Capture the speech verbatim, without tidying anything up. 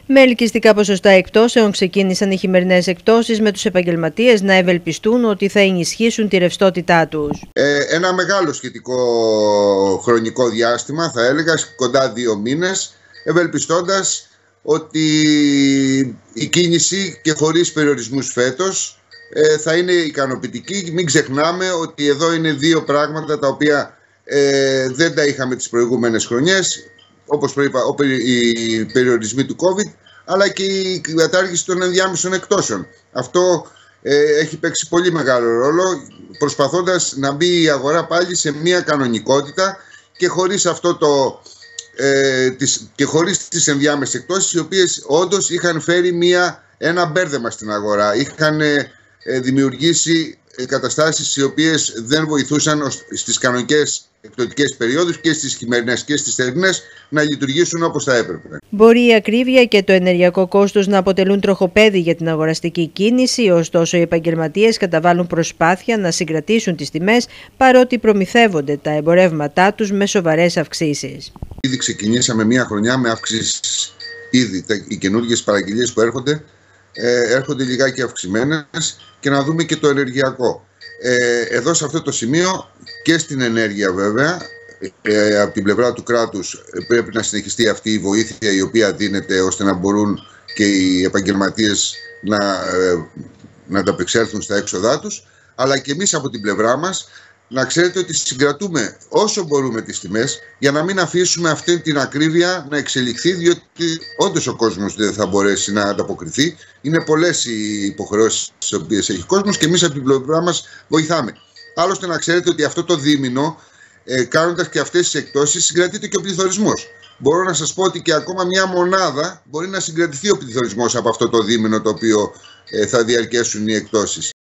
Με ελκυστικά ποσοστά εκπτώσεων ξεκίνησαν οι χειμερινές εκπτώσεις, με τους επαγγελματίες να ευελπιστούν ότι θα ενισχύσουν τη ρευστότητά τους. Ε, ένα μεγάλο σχετικό χρονικό διάστημα, θα έλεγα, κοντά δύο μήνες, ευελπιστώντας ότι η κίνηση και χωρίς περιορισμούς φέτος ε, θα είναι ικανοποιητική. Μην ξεχνάμε ότι εδώ είναι δύο πράγματα τα οποία ε, δεν τα είχαμε τις προηγούμενες χρονιές, όπως προείπα, οι περιορισμοί του COVID, αλλά και η κατάργηση των ενδιάμεσων εκτόσεων. Αυτό ε, έχει παίξει πολύ μεγάλο ρόλο, προσπαθώντας να μπει η αγορά πάλι σε μια κανονικότητα και χωρίς αυτό το ε, τις, και χωρίς τις ενδιάμεσες εκτόσεις, οι οποίες όντως είχαν φέρει μια, ένα μπέρδεμα στην αγορά. Είχαν ε, δημιουργήσει καταστάσεις οι οποίες δεν βοηθούσαν στις κανονικές εκπτωτικές περιόδους και στις χειμερινές και στις θερινές να λειτουργήσουν όπως θα έπρεπε. Μπορεί η ακρίβεια και το ενεργειακό κόστος να αποτελούν τροχοπέδι για την αγοραστική κίνηση, ωστόσο οι επαγγελματίες καταβάλουν προσπάθεια να συγκρατήσουν τις τιμές, παρότι προμηθεύονται τα εμπορεύματά τους με σοβαρές αυξήσεις. Ήδη ξεκινήσαμε μια χρονιά με αύξηση. Ήδη οι καινούργιες παραγγελίες που έρχονται ε, έρχονται λιγάκι αυξημένες, και να δούμε και το ενεργειακό. Ε, εδώ σε αυτό το σημείο και στην ενέργεια βέβαια, ε, από την πλευρά του κράτους πρέπει να συνεχιστεί αυτή η βοήθεια η οποία δίνεται, ώστε να μπορούν και οι επαγγελματίες να, ε, να ανταπεξέλθουν στα έξοδά τους, αλλά και εμείς από την πλευρά μας να ξέρετε ότι συγκρατούμε όσο μπορούμε τις τιμές, για να μην αφήσουμε αυτή την ακρίβεια να εξελιχθεί, διότι όντως ο κόσμος δεν θα μπορέσει να ανταποκριθεί. Είναι πολλές οι υποχρεώσεις τις οποίες έχει ο κόσμος και εμείς από την πλευρά μας βοηθάμε. Άλλωστε να ξέρετε ότι αυτό το δίμηνο, ε, κάνοντας και αυτές τις εκτόσεις, συγκρατείται και ο πληθωρισμός. Μπορώ να σας πω ότι και ακόμα μια μονάδα μπορεί να συγκρατηθεί ο πληθωρισμός από αυτό το δίμηνο το οποίο ε, θα διαρκέσουν οι εκτόσεις.